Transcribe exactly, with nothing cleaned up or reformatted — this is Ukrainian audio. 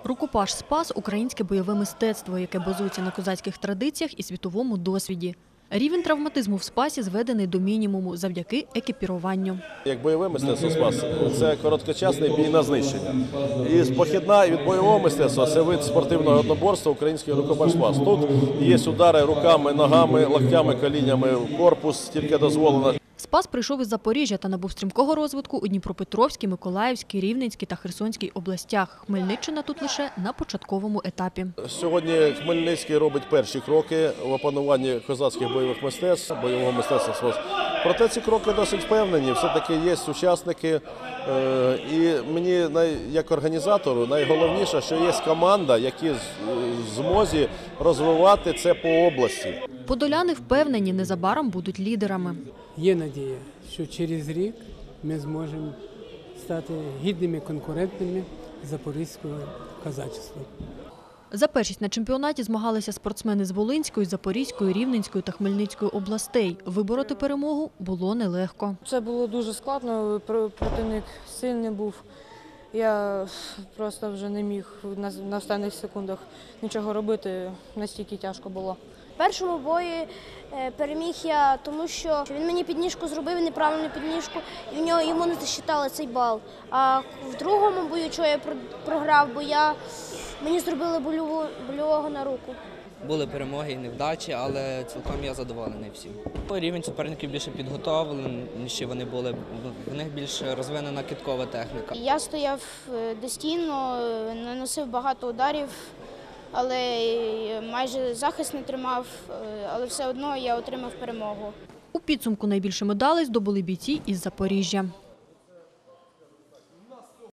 Рукопаш «Спас» – українське бойове мистецтво, яке базується на козацьких традиціях і світовому досвіді. Рівень травматизму в «Спасі» зведений до мінімуму завдяки екіпіруванню. Як бойове мистецтво «Спас» – це короткочасний бій на знищення. І похідна від бойового мистецтва – це вид спортивного одноборства український рукопаш «Спас». Тут є удари руками, ногами, локтями, коліннями в корпус, тільки дозволено. «Спас» прийшов із Запоріжжя та набув стрімкого розвитку у Дніпропетровській, Миколаївській, Рівненській та Херсонській областях. Хмельниччина тут лише на початковому етапі. Сьогодні Хмельницький робить перші кроки в опануванні козацьких бойових мистецтв, бойового мистецтва «Спас». Проте ці кроки досить впевнені, все-таки є учасники. І мені, як організатору, найголовніше, що є команда, які в змозі розвивати це по області. Подоляни впевнені, незабаром будуть лідерами. Є надія, що через рік ми зможемо стати гідними конкурентами запорізького козачества. За першість на чемпіонаті змагалися спортсмени з Волинської, Запорізької, Рівненської та Хмельницької областей. Вибороти перемогу було нелегко. Це було дуже складно, противник сильний був. Я просто вже не міг на останніх секундах нічого робити, настільки тяжко було. В першому бої переміг я, тому що він мені підніжку зробив, неправильну підніжку, і в нього, йому не засчитали цей бал. А в другому бою, чого я програв, бо я, мені зробили больову, больового на руку. Були перемоги і невдачі, але цілком я задоволений всім. Рівень суперників більше підготовлений, ніж вони були. В них більш розвинена кидкова техніка. Я стояв достійно, наносив багато ударів, але майже захист не тримав, але все одно я отримав перемогу. У підсумку найбільше медалей здобули бійці із Запоріжжя.